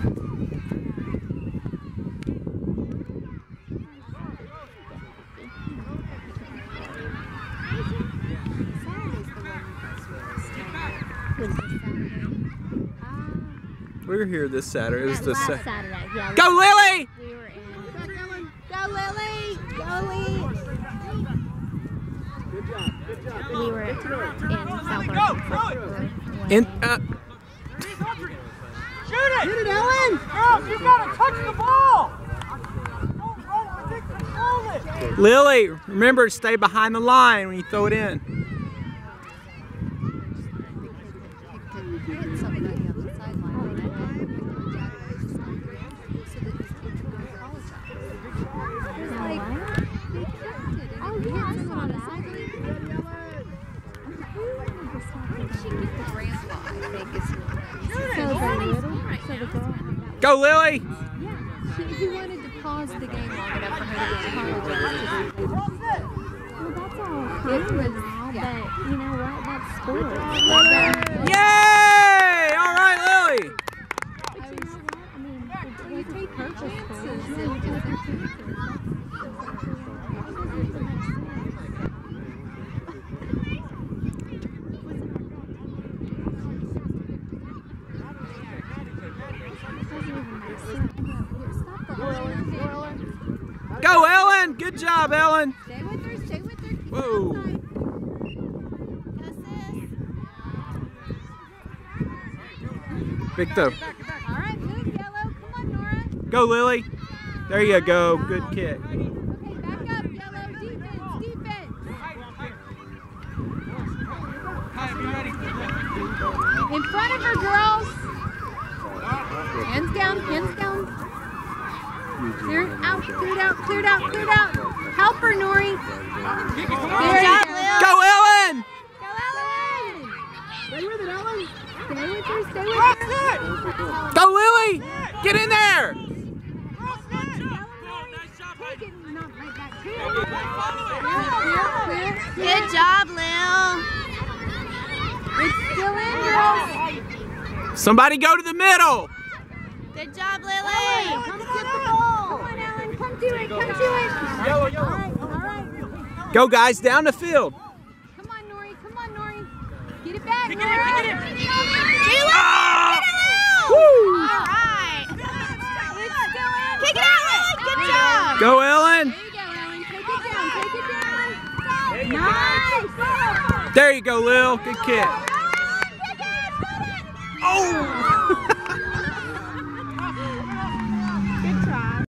We were here this Saturday. It was the Saturday. Yeah, Go Lily! We were in. Go Lily! Go Lily! Good job. Good job. We were in South Arkansas. Shoot it! Get it, Ellen! Girls, you gotta touch the ball! Don't run, I think control it! Lily, remember to stay behind the line when you throw it in. Go Lily! He wanted to pause the game long enough for her to apologize to the Well, that's all It was, but you know what? That's sports. Yay! All right, Lily! But you know what? I mean, they take purposes. Go Ellen! Good job, Ellen! Stay with her, stay with her. Whoa! Big throw. All right, move, Yellow. Come on, Nora. Go Lily! There you go. Good kick. Okay, back up, Yellow. Defense, defense. In front of her, girls. Hands down, hands down. Clear it out, clear it out, clear it out, clear it out. Help her, Nori. Good job, Lil. Go Ellen! Go, Ellen. Stay with it, Ellen! Stay with her, stay with her. Go Lily! Get in there! Take it, not like that, too. Good job, Lil. It's still in, girls. Somebody go to the middle! Good job, Lily. Come get the ball. Come on, Ellen. Come do it. Come do it. Yellow, yellow. All right. Go guys, down the field! Come on, Nori. Come on, Nori. Get it back, Kick Nora. it in, kick it in. Ah! All Woo! right. It's still in. Kick it out, Lily. Good job. Go Ellen! There you go, Ellen. Take it down. Take it down. There you go. Nice. There you go, Lil. Good kick. Ellen, kick it. Oh!